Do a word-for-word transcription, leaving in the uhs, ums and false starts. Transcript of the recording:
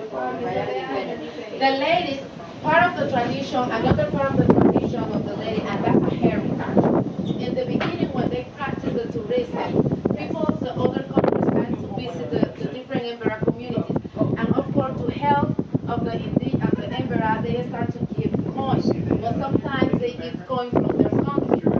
The ladies, part of the tradition, another part of the tradition of the lady, and that's a heritage. In the beginning, when they practice the tourism, people of the other countries tend to visit the, the different Embera communities. And of course, to help of the indi of the Embera, they start to give coins. But sometimes they give coins from their country.